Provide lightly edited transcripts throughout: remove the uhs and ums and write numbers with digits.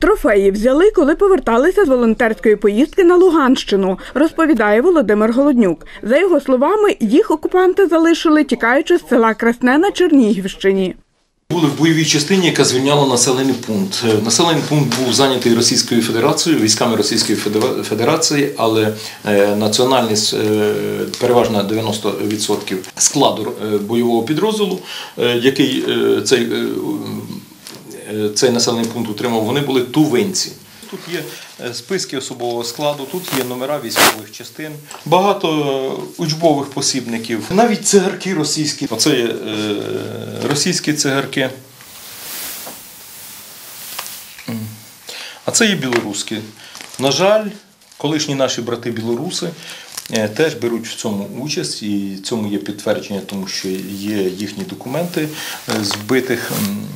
Трофеї взяли, коли поверталися з волонтерської поїздки на Луганщину, розповідає Володимир Голоднюк. За його словами, їх окупанти залишили, тікаючи з села Красне на Чернігівщині. Були в бойовій частині, яка звільняла населений пункт. Населений пункт був зайнятий Російською Федерацією, військами Російської Федерації, але національність, переважно 90% складу бойового підрозділу, який цей населений пункт утримав, вони були тувинці. Тут є списки особового складу, тут є номера військових частин, багато учбових посібників, навіть цигарки російські. Оце є російські цигарки, а це є білоруські. На жаль, колишні наші брати-білоруси теж беруть в цьому участь, і цьому є підтвердження, тому що є їхні документи збитих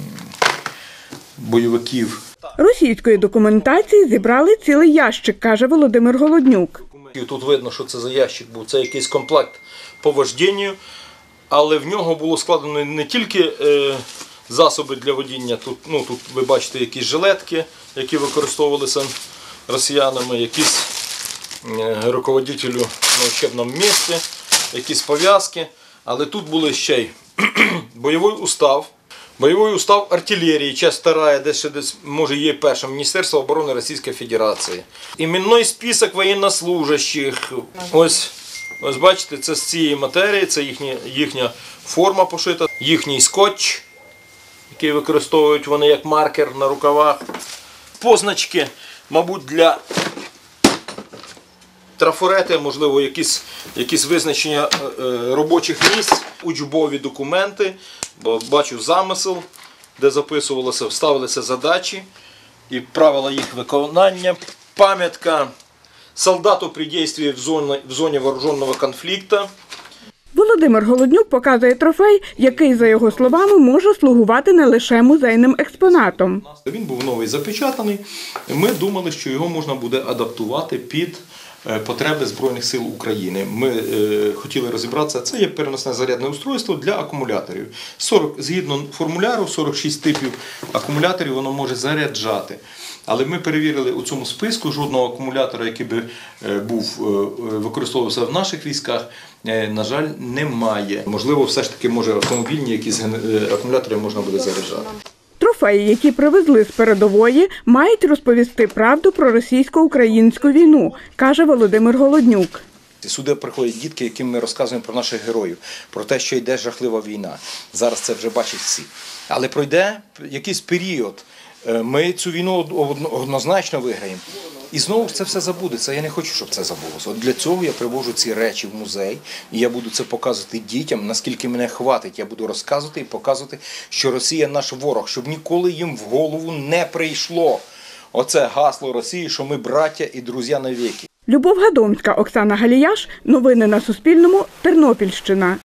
бойовиків. Російської документації зібрали цілий ящик, каже Володимир Голоднюк. Тут видно, що це за ящик був, це якийсь комплект по вождінню, але в нього було складено не тільки засоби для водіння, тут ви бачите якісь жилетки, які використовувалися росіянами, якісь руководителю на учебному місці, якісь пов'язки, але тут були ще й бойовий устав. Бойовий устав артилерії, часть 2, десь може є перша, Міністерство оборони Російської Федерації. Іменний список воєннослужащих. Ось бачите, це з цієї матерії, це їхня форма пошита, їхній скотч, який використовують вони як маркер на рукавах. Позначки, мабуть, для трафарети, можливо, якісь визначення робочих місць, учбові документи, бо бачу замисел, де записувалося, ставилися задачі і правила їх виконання. Пам'ятка солдату при дійстві в зоні вооруженого конфлікту. Володимир Голоднюк показує трофей, який, за його словами, може слугувати не лише музейним експонатом. Він був новий запечатаний. Ми думали, що його можна буде адаптувати під потреби Збройних сил України. Ми хотіли розібратися, це є переносне зарядне устройство для акумуляторів. Згідно формуляру, 46 типів акумуляторів воно може заряджати. Але ми перевірили у цьому списку, жодного акумулятора, який би використовувався в наших військах, на жаль, немає. Можливо, все ж таки, може, автомобільні якісь акумулятори можна буде заряджати. Трофеї, які привезли з передової, мають розповісти правду про російсько-українську війну, каже Володимир Голоднюк. Сюди приходять дітки, яким ми розказуємо про наших героїв, про те, що йде жахлива війна. Зараз це вже бачать всі. Але пройде якийсь період, ми цю війну однозначно виграємо. І знову ж це все забудеться. Я не хочу, щоб це забулося. От для цього я привожу ці речі в музей, і я буду це показувати дітям, наскільки мене хватить. Я буду розказувати і показувати, що Росія наш ворог, щоб ніколи їм в голову не прийшло. Оце гасло Росії, що ми браття і друзі навіки. Любов Гадомська, Оксана Галіяш. Новини на Суспільному. Тернопільщина.